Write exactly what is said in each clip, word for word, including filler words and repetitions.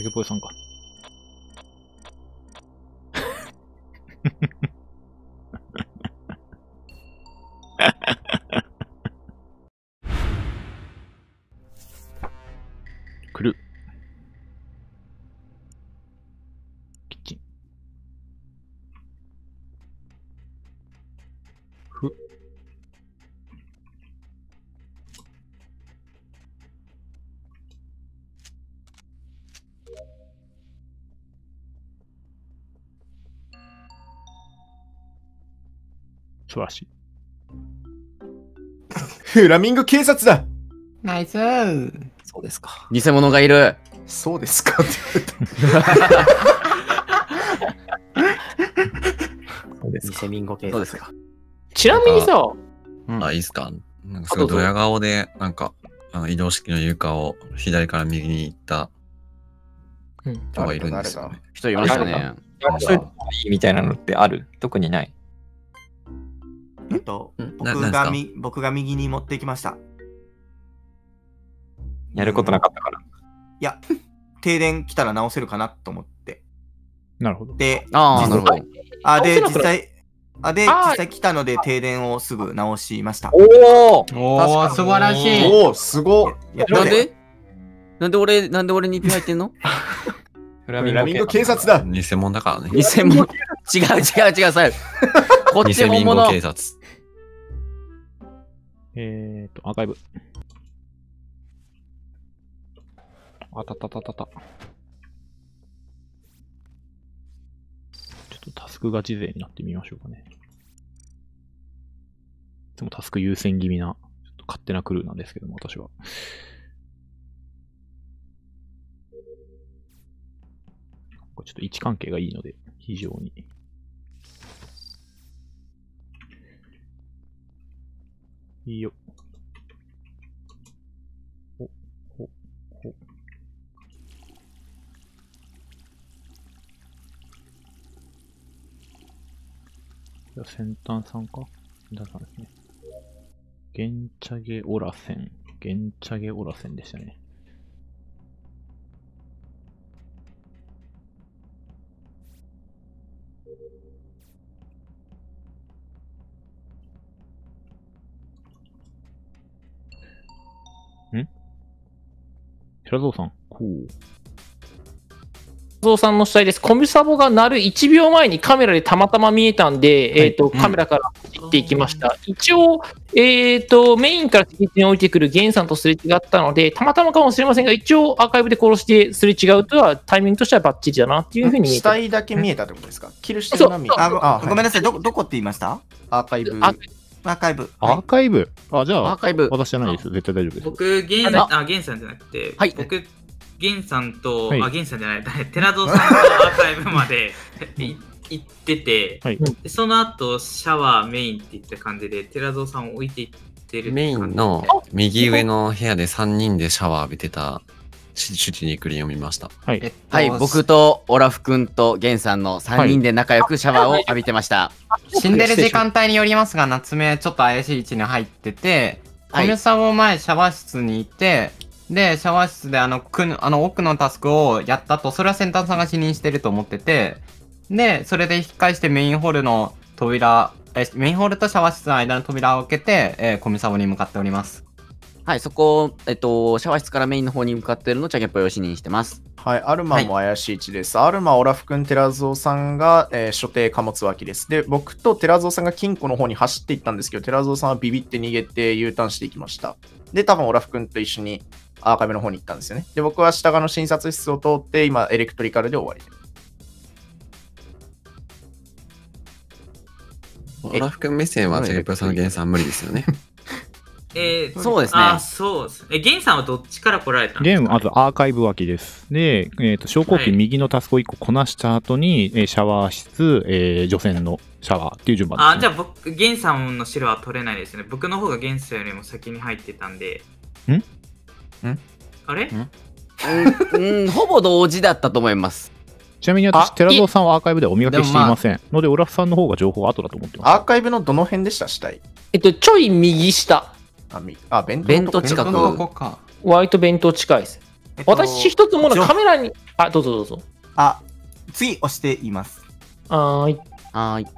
竹ぽよさんか。来る。キッチン。ふ。素晴らしい。 フラミンゴ警察だ。 ナイスー。 そうですか。 偽物がいる。 そうですかって言われた。 そうですか。偽民語系。 そうですか。 ちなみにさ、 あ、いいっすか。なんかすごいドヤ顔で、なんか、あの移動式の床を左から右に行った人がいるんですよね。 人いましたね。 みたいなのってある？特にない。 えっと、僕がみ僕が右に持ってきました。 やることなかったから。 いや、停電来たら直せるかなと思って。 なるほど。 で、 ああ、なるほど。 あ、で、実際、あ、で、実際来たので停電をすぐ直しました。 おおおお、素晴らしい。 おお、すごっ。 なんでなんで俺、なんで俺にピ入ってんの？ フラミンゴ警察だ。 偽物だからね。 偽物。違う違う違う、さこっち偽民本物。 語警察。 えーと、アーカイブ。あたたたたた。ちょっとタスクガチ勢になってみましょうかね。いつもタスク優先気味な、ちょっと勝手なクルーなんですけども、私は。ちょっと位置関係がいいので、非常に。いいよ。ほ、ほ、ほ。じゃあ先端さんか先端さんですね。ゲンチャゲオラセン。ゲンチャゲオラセンでしたね。ん寺蔵さん。こう。 ゾウさんの主体です。コミサボが鳴るいちびょうまえにカメラでたまたま見えたんで、えっと、カメラから行っていきました。一応、えっと、メインから敵に降りてくるゲンさんとすれ違ったので、たまたまかもしれませんが、一応アーカイブで殺してすれ違うとは、タイミングとしてはバッチリだなっていうふうに見え死た。 体だけ見えたってことですか？キルしてるのは見えた。 あ、ごめんなさい、ど、どこって言いました？ アーカイブ。 アーカイブ。 アーカイブあ、じゃあ、 アーカイブ私じゃないです。絶対大丈夫です。 僕、ゲンさん、あ、ゲンさんじゃなくて、 はい、 僕、ゲンさんと、 はい、 あ、ゲンさんじゃない、寺蔵さんとアーカイブまで行ってて、 はい、 でその後、シャワーメインっていった感じで、寺蔵さんを置いていってる。 メインの右上の部屋でさんにんでシャワー浴びてたシュチニクリンを見ました。 はい、 えっと、はい、僕とオラフ君とゲンさんのさんにんで仲良くシャワーを浴びてました。 はい、死んでる時間帯によりますが、夏目ちょっと怪しい位置に入ってて、コミュサボ前シャワー室にいて、で、シャワー室であの、くあの奥のタスクをやったと、それは先端さんが死認してると思ってて、で、それで引き返してメインホールの扉、えメインホールとシャワー室の間の扉を開けて、えー、コミサボに向かっております。 はい、そこ、えっと、シャワー室からメインの方に向かってるのをチャゲポヨを視認してます。 はい、アルマも怪しい位置です。はい、アルマ、オラフ君、寺蔵さんが、えー、所定貨物脇です。で、僕と寺蔵さんが金庫の方に走っていったんですけど、寺蔵さんはビビって逃げて U ターンしていきました。で、多分オラフ君と一緒にアーカイブの方に行ったんですよね。で、僕は下側の診察室を通って、今、エレクトリカルで終わりです。 オラフ君目線はチャゲポヨさんのゲンさん無理ですよね。 えー、 そうですね。 あ、そうです。え、ゲンさんはどっちから来られたんですか？ゲン、まずアーカイブ脇です。で、えっと、昇降機右のタスクをいっここなした後に、はい、シャワー室、えー、除染のシャワーっていう順番です、ね。 あ、じゃあ僕、ゲンさんの白は取れないですね。僕の方がゲンさんよりも先に入ってたんで。 んんあれんうん、ほぼ同時だったと思います。 ちなみに私、寺蔵さんはアーカイブでお見分けしていません。まあ、ので、オラフさんの方が情報は後だと思ってます。 アーカイブのどの辺でした死体？ えっと、ちょい右下。 あ、みあ弁当弁当近く。 割と弁当近いです。 えっと私一つものじょカメラに、あ、どうぞどうぞ。 あ、次押しています。 はーい。 はーい。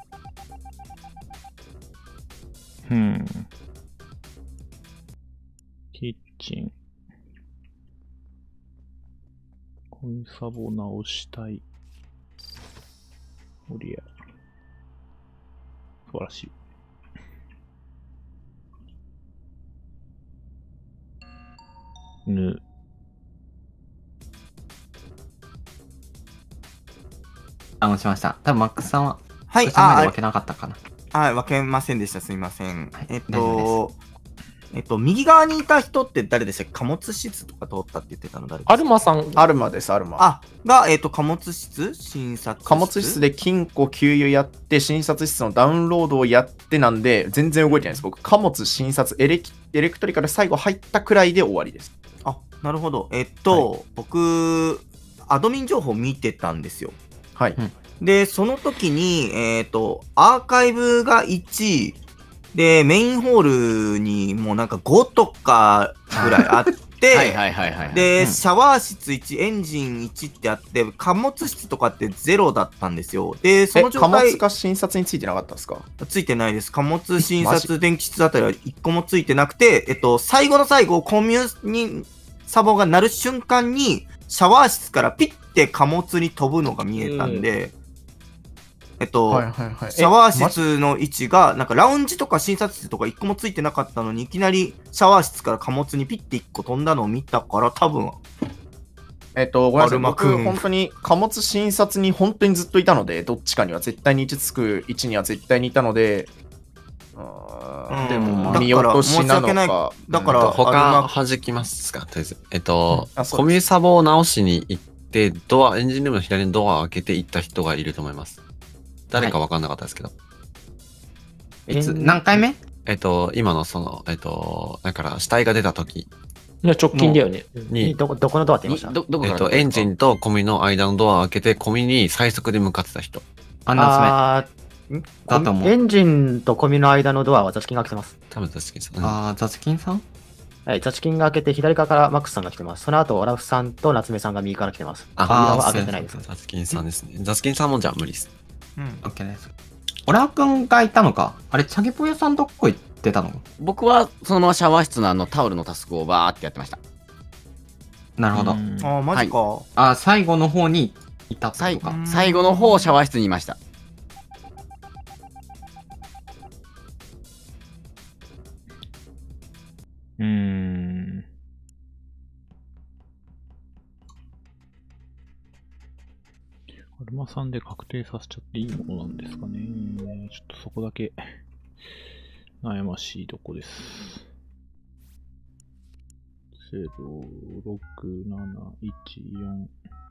うん。キッチン。コンサボ直したい。おりゃ。素晴らしい。ぬ。 あ、押しました。多分マックスさんは、 はい、あそっちまで分けなかったかな。 はい、分けませんでした。すみません。えっ大丈と、えっと、右側にいた人って誰でしたっけ？貨物室とか通ったって言ってたの誰ですか？ アルマさん。 アルマです、アルマ。 あ、が、えっと、貨物室診察室貨物室で金庫給油やって、診察室のダウンロードをやってなんで、全然動いてないです。僕、貨物診察エレキ、エレクトリカル最後入ったくらいで終わりです。 あ、なるほど。えっと、僕、アドミン情報見てたんですよ。 はい。 うんで、その時に、えっと、アーカイブがいち、で、メインホールにもうなんかごとかぐらいあって、 はいはいはいはい。 で、 うんシャワー室いち、エンジンいちってあって、貨物室とかってゼロだったんですよ。で、そえ、 の状貨物態、 か診察についてなかったんですか？ ついてないです。貨物診マ察電気室あたりはいっこもついてなくて、えっと、最後の最後、コミュニサボが鳴る瞬間に、シャワー室からピッて貨物に飛ぶのが見えたんで、えっと、 はいはいはい。 シャワーえマジ室の位置が、なんかラウンジとか診察室とかいっこもついてなかったのに、いきなりシャワー室から貨物にピッていっこ飛んだのを見たから、多分、 えっと、ごめんなさい。僕、 アルマ君本当に貨物診察に本当にずっといたので、どっちかには絶対に位置つく位置には絶対にいたので、あーうんでも、 だから見落としなの申し訳ないか。 だからうんあ他弾きますかとりあえず。えっと、 うんあそうですコミュサボを直しに行って、ドア、エンジンルームの左のドアを開けて行った人がいると思います。誰か分かんなかったですけど。 いつ、何回目？ えっと、今のその、えっと、だから死体が出た時いや直近だよね。 に、 どこ、どこのドアって言いました？ ど、どこからえっと、エンジンとコミの間のドアを開けて、コミに最速で向かってた人。 あ、夏あーんだと思うエンジンとコミの間のドアはザチキンが開けてます。 多分確かにさ。 目。あー、ザチキンさん？ はい、ザチキンが開けて左側からマックスさんが来てます。その後、オラフさんと夏目さんが右から来てます。 あ扉は開けてないです。 ザツキンさんですね。ザツキンさんもじゃあ無理です。 うん。 オッケーです。オラくんがいたのか。あれ、チャゲポヨさんどこ行ってたの？ 僕はそのままシャワー室のあのタオルのタスクをバーってやってました。 なるほど。 うんあー、マジか。 あ、最後の方にいたって最ことか。 最後の方、シャワー室にいました。 うーん。アルマさんで確定させちゃっていいものなんですかね。ちょっとそこだけ悩ましいとこです。ゼロ、ろく、なな、いち、よん。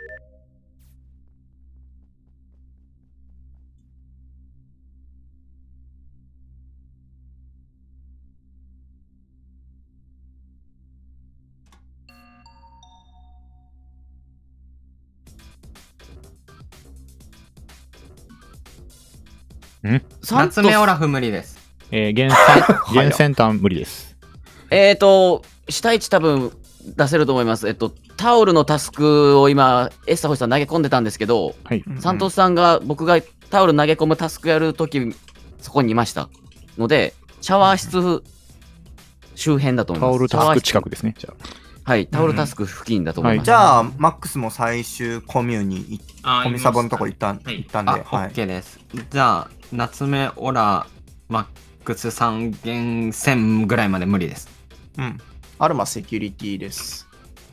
サントス夏目オラフ無理です。 えー、源泉、源泉端無理です。 えーと、下位置多分出せると思います。えっと、タオルのタスクを今、エスタ星さん投げ込んでたんですけど、 はい。 サントスさんが僕がタオル投げ込むタスクやるとき、そこにいましたので、シャワー室周辺だと思います。 タオルタスク近くですね。じゃあ。 はい、タオルタスク付近だと思います。 じゃあ、マックスも最終コミュに行っあコミサボのとこ行ったんはい行ったんで、 あ、 はい。 OK です。じゃあ、夏目オラ、マックスさん厳選ぐらいまで無理です。 うん。 アルマセキュリティです。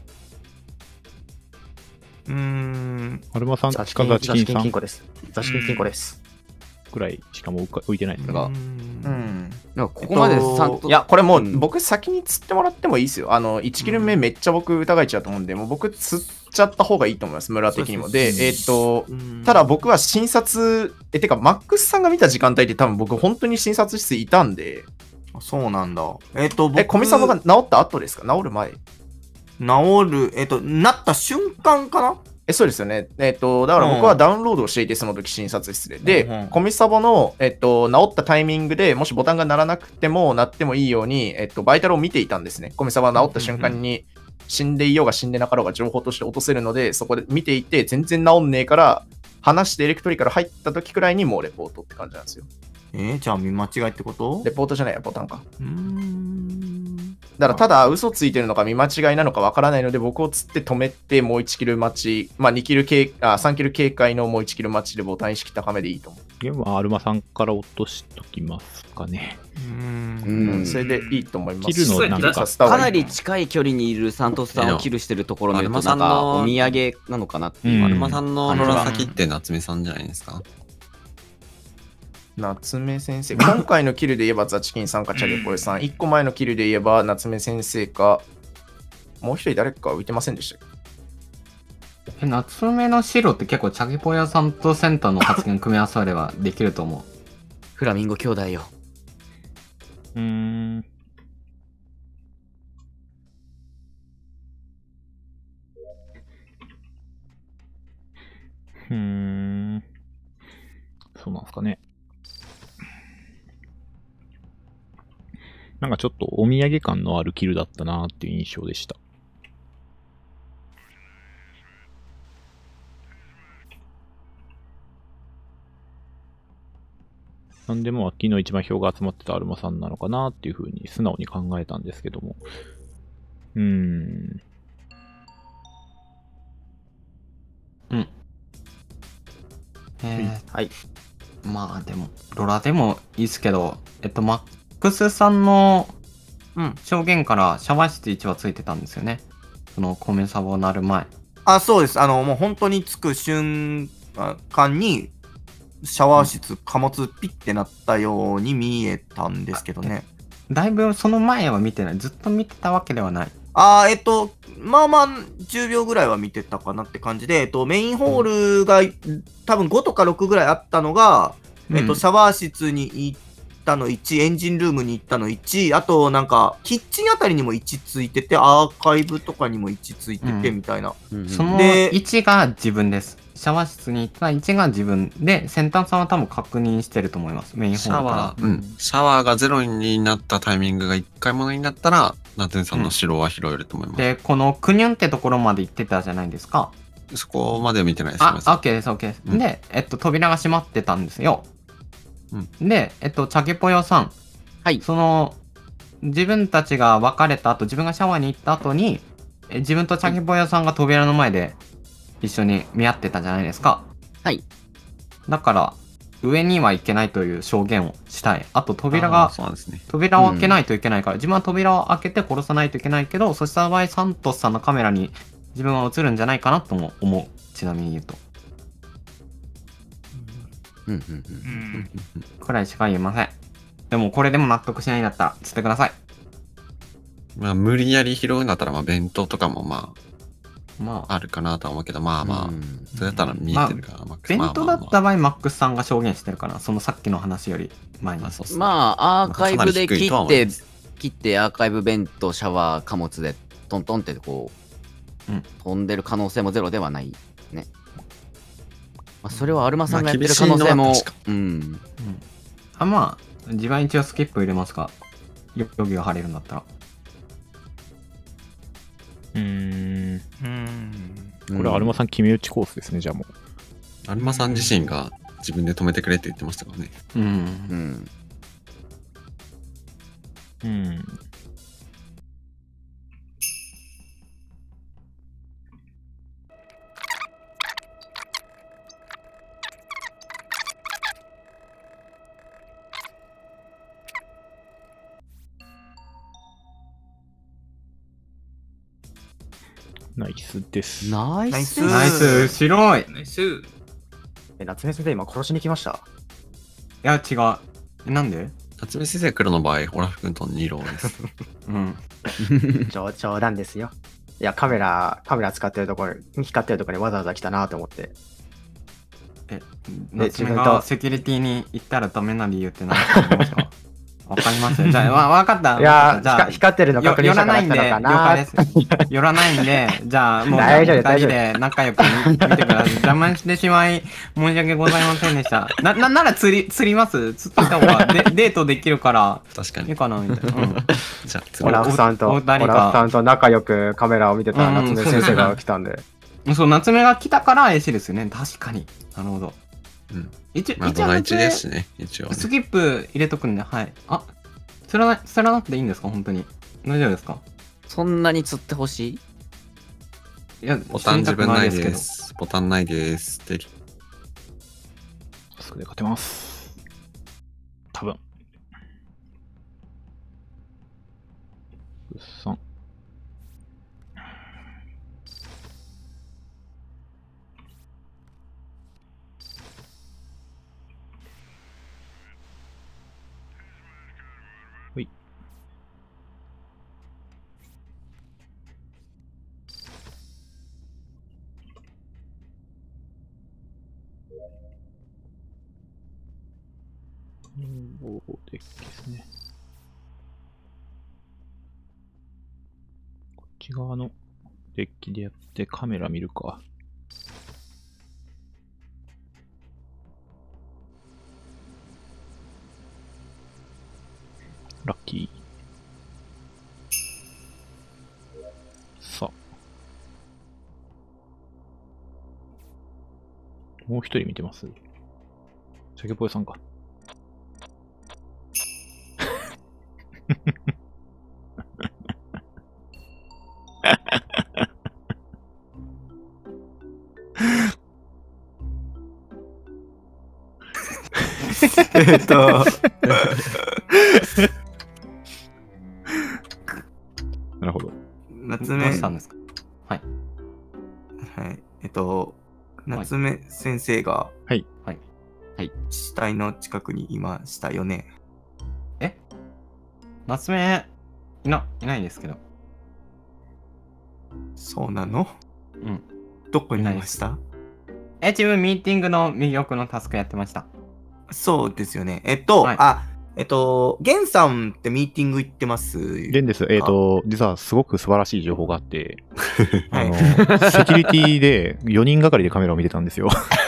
うーん。 アルマさん、 ザチキン、 近ザザチキンチキンさん金庫です。ザチキン金庫です。 くらいしかもう浮いてないですが。 うん。 なんかここまでサント、 いや、これもううん僕先に釣ってもらってもいいですよ。あの、いちキル目めっちゃ僕疑いちゃうと思うんで、もう僕釣っちゃった方がいいと思います、村的にも。で、えーっと、ただ僕は診察、え、てか、マックスさんが見た時間帯って多分僕本当に診察室いたんで、 そうなんだ。えっ、と、僕、 え、コミサボが治った後ですか？治る前？ 治る、えっ、と、なった瞬間かな？ え、そうですよね。えっ、と、だから僕はダウンロードをしていて、その時診察室で。で、 うんうんコミサボの、えっ、と、治ったタイミングでもしボタンが鳴らなくても、鳴ってもいいように、えっ、と、バイタルを見ていたんですね。コミサボが治った瞬間に、 死んでいようが死んでなかろうが情報として落とせるので、そこで見ていて全然治んねえから、話してエレクトリカル入った時くらいにもうレポートって感じなんですよ。 えー、じゃあ見間違いってこと？ レポートじゃないや、ボタンか。 うーん。 だからただ嘘ついてるのか見間違いなのかわからないので、僕を釣って止めてもういちキル待ち、まあにキル警あさんキル警戒のもういちキル待ちでボタン意識高めでいいと思う。 ゲームはアルマさんから落としときますかね。 うん、それでいいと思います。 切るのなんかかなり近い距離にいるサントスさんをキルしてるところを見るとなんかお土産なのかなっていう。 アルマさんのロラ先って夏目さんじゃないですか。 夏目先生、今回のキルで言えばザチキンさんかチャゲポエさん、いっこまえのキルで言えば夏目先生か、もう一人誰か浮いてませんでしたっけ？ え、夏目の白って結構チャゲポヤさんとセンターの発言組み合わさればできると思う。 フラミンゴ兄弟よ。 うーん。うーん。そうなんですかね。なんかちょっとお土産感のあるキルだったなっていう印象でした。なんでも昨日一番票が集まってたアルマさんなのかなっていうふうに素直に考えたんですけども。うーん。 うん。えー、はい。まあでも、ロラでもいいですけど、えっと、マックスさんの証言からシャワー室いちはついてたんですよね。そのコメサボなる前。 あ、そうです。あの、もう本当につく瞬間に、シャワー室、貨物ピッてなったように見えたんですけどね。 だいぶその前は見てない。ずっと見てたわけではない。 あー、えっと、まあまあ、じゅうびょうぐらいは見てたかなって感じで、えっと、メインホールが、うん、多分ごとかろくぐらいあったのが、うん、えっと、シャワー室に行ったのいち、エンジンルームに行ったのいち、あと、なんか、キッチンあたりにもいちついてて、アーカイブとかにもいちついてて、うん、みたいな。 うん、そのいちが自分です。シャワー室に行ったいちが自分で、先端さんは多分確認してると思います。メインホールから。 うん。シャワーがゼロになったタイミングがいっかいものになったら、夏目さんの白は拾えると思います。 で、このクニュンってところまで行ってたじゃないですか。 そこまでは見てないです。 あ、OK です、OK です。うん、で、えっと、扉が閉まってたんですよ。うん、で、えっと、チャゲポヨさん。 はい。 その、自分たちが別れた後、自分がシャワーに行った後に、え自分とチャゲポヨさんが扉の前で一緒に見合ってたじゃないですか。 はい。 だから、上には行けないという証言をしたい。あと、扉が、 そうですね、 扉を開けないといけないから、うん、自分は扉を開けて殺さないといけないけど、そした場合、サントスさんのカメラに自分は映るんじゃないかなとも思う。ちなみに言うと。 うんうんうん。 くらいしか言えません。でも、これでも納得しないんだったら、釣ってください。 まあ、無理やり拾うんだったら、まあ、弁当とかもまあ、 まあ、 あるかなとは思うけど、まあまあ、うん、それだったら見えてるから、 まあ、弁当だった場合、マックスさんが証言してるから、そのさっきの話より前に。 まあ、そうっすね、まあ、アーカイブで切って、切ってアーカイブ弁当、シャワー、貨物でトントンってこう、うん、飛んでる可能性もゼロではないね。まあ、それはアルマさんがやってる可能性も、まあ、うん、うん。 あ、まあ、自分一応スキップ入れますか。容疑が晴れるんだったら。 うーん。うーん。これはアルマさん決め打ちコースですね、じゃあもう。 アルマさん自身が自分で止めてくれって言ってましたからね。 うん。うん。 うん。ナイスです。 ナイスナイス白いナイスえ、夏目先生今殺しに来ました？ いや、違う。え、なんで？ 夏目先生黒の場合、オラフ君とニローです。 うん。 冗冗談ですよ。いや、カメラ、カメラ使ってるところ、光ってるところにわざわざ来たなと思って。 え、夏目がセキュリティに行ったらダメな理由って何かありますか？ わかります。じゃあ、わ、わかった。 いやー、 じゃあ、 光ってるの確認したから寄らないんで、 したのか了解な。 です。寄らないんで、じゃあ、もう、 大丈夫二人で仲良く見てください。邪魔してしまい、申し訳ございませんでした。な、な、なら釣り、釣ります釣ってた方がデ、デートできるから、 確かに。 いいかな、みたいな。うん。 じゃあ、 オラフさんと、オお二人がラフさんと仲良くカメラを見てたうん夏目先生が来たんで。 そう、夏目が来たから怪しいですよね。確かに。なるほど。 うん。 一応、 まあ、ドラいちですしね、一応ね。 スキップ入れとくんで、はい。あ、釣らない、釣らなくていいんですか本当に。大丈夫ですか？ そんなに釣ってほしい？ いや、 ボタン自分ない知りたくけどです。ボタンないです。できそれで勝てます。多分。うっさん。ほい。おー、デッキですね。こっち側のデッキでやってカメラ見るか。ラッキー。さあ。もう一人見てます。シャケポエさんか。 えっと。 なるほど。 夏目。 どうしたんですか？はい。 はい。えっと、夏目先生が、 はい。 はい。 はい。 死体の近くにいましたよね。 え夏目、いな、いないですけど。 そうなの？ うん。 どこにいました？ え、自分ミーティングの魅力のタスクやってました。 そうですよね。えっと、 はいあ、えっと、ゲンさんってミーティング行ってますレンです。えっ、と、実はすごく素晴らしい情報があって、 はいあの、セキュリティでよにんがかりでカメラを見てたんですよ。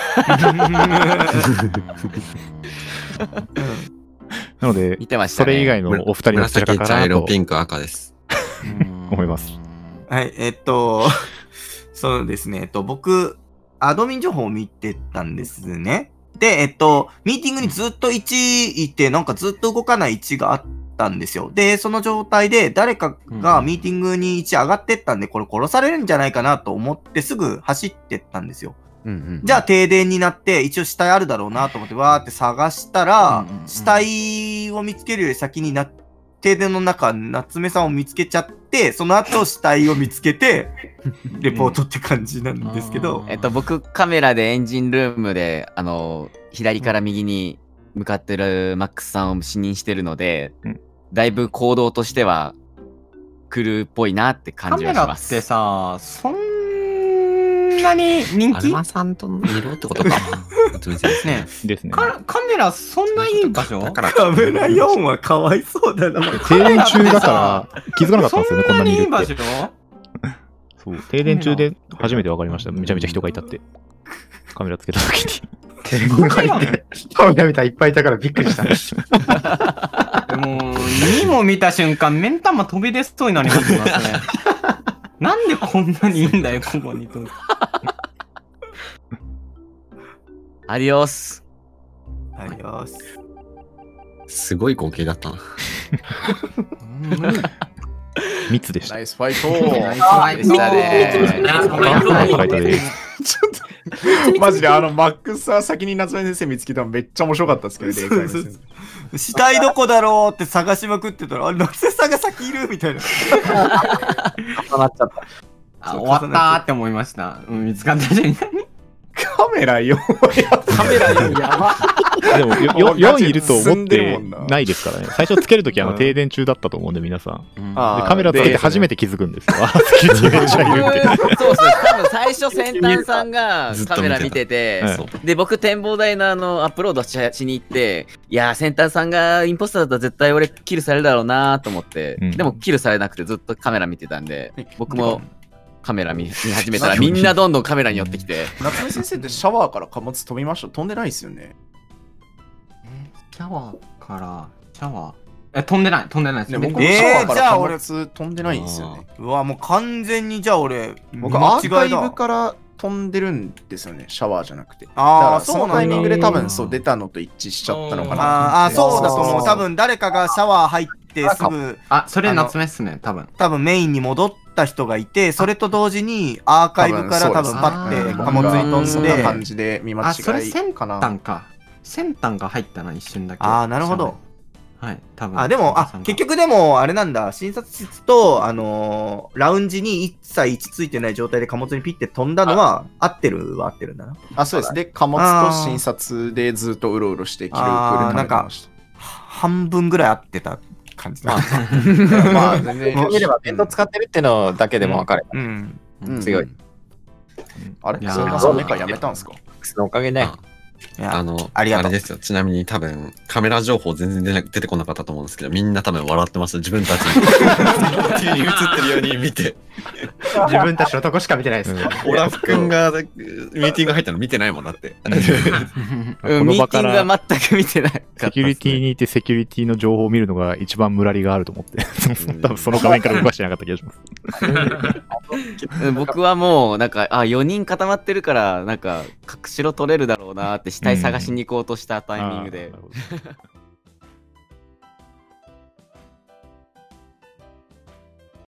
なので、 見てましたねそれ以外のお二人の背中か紫、茶色、 なとピンク、赤です。 思います。 はい、えっと、そうですね。えっと、僕、アドミン情報を見てたんですね。で、えっと、ミーティングにずっといちいて、なんかずっと動かないいちがあったんですよ。で、その状態で誰かがミーティングにいち上がってったんで、これ殺されるんじゃないかなと思ってすぐ走ってったんですよ。 うんうん、 じゃあ停電になって一応死体あるだろうなと思ってわーって探したら、死体を見つけるより先にな停電の中夏目さんを見つけちゃって、その後死体を見つけてレポートって感じなんですけど、 えっと僕カメラでエンジンルームであの左から右に向かってるマックスさんを視認してるので、 うん、 だいぶ行動としては来るっぽいなって感じはします。 カメラってさ、そんなに人気？ アルマさんと見ろってことか。 ねですね。 カカメラそんないい場所？ カメラよんはかわいそうだな。 停電中だから気づかなかったんですよね、こんなにいるって。 そんなにいい場所？ そう、停電中で初めて分かりました。めちゃめちゃ人がいたって。カメラつけた時に。 停電がいて、カメラ見たらいっぱいいたからびっくりした。 もう、にも見た瞬間、目ん玉飛び出そうになりますね。なんでこんなにいいんだよ、ここにと。 アディオス。 アディオス。 すごい光景だったな。 密でした。 ナイスファイト。 ナイスファイトでしたね。 ナイスファイトで。 ちょっと、マジであの、マックスは先に夏目先生見つけたのめっちゃ面白かったですけどね。 そうそうそう死体どこだろうって探しまくってたら、あ、夏目さんが先いるみたいな。 重なっちゃった。 あ、終わったーって思いました。うん、見つかったじゃん。 カメラよん。 カメラよんやば。 でもよよんいると思って進んでるもんなないですからね。最初つけるときあの停電中だったと思うんで皆さん。であーカメラつけて初めて気づくんですよ。あセキュリティめっちゃいるって。 そうそう、多分最初先端さんがカメラ見ててずっと見て、 で、僕展望台のあのアップロードししに行って、いやー、先端さんがインポスターだったら絶対俺キルされるだろうなーと思って、 うんでもキルされなくてずっとカメラ見てたんで、僕もカメラ見見始めたらみんなどんどんカメラに寄ってきて。 夏目先生ってシャワーから貨物飛びました？飛んでないですよね。 シャワーから、シャワー。え、飛んでない、飛んでないです。 ね、僕もえーシャワーから貨じゃあ俺物飛んでないんですよね。 うわ、もう完全にじゃあ俺、 僕アーカイ間違いだブから飛んでるんですよね、シャワーじゃなくて。 あーだからそそうなんだのタイミングで多分そう出たのと一致しちゃったのかな。 あーあー、そうだと思う。 そうそうそう多分誰かがシャワー入ってすぐ、 あ、それ夏目っすね、多分。 多分メインに戻った人がいて、それと同時にアーカイブから多分パッて貨物に飛んそんな感で、 じで見間あ、それ違い先かな。 端か。先端が入ったな、一瞬だけ。 ああ、なるほど。 はい、多分。 あ、でも、あ、結局でも、あれなんだ、診察室と、あのーラウンジに一切位置ついてない状態で貨物にピッて飛んだのは、合ってるは合ってるんだな。 あ、そうです。で、貨物と診察でずっとうろうろして記録で貯めてました。 半分ぐらい合ってた感じだ。 まあ、全然。 見れば弁当使ってるってのだけでも分かる。 うん。 強い。 あれいやーそれがそメカやめたんすか？ そのおかげね。 いやあの、 ありがとうれですよ。ちなみに多分、カメラ情報全然出な出てこなかったと思うんですけど、みんな多分笑ってました。自分たちに。テレビに映ってるように見て。 自分たちのとこしか見てないです。 オラフ君がミーティング入ったの見てないもんだって。 うん、ミーティングは全く見てないかったっすね。 セキュリティにいてセキュリティの情報を見るのが一番ムラリがあると思って、多分その画面から動かしてなかった気がします。 僕はもうなんかあよにん固まってるからなんか隠しろ取れるだろうなって死体探しに行こうとしたタイミングであーなるほど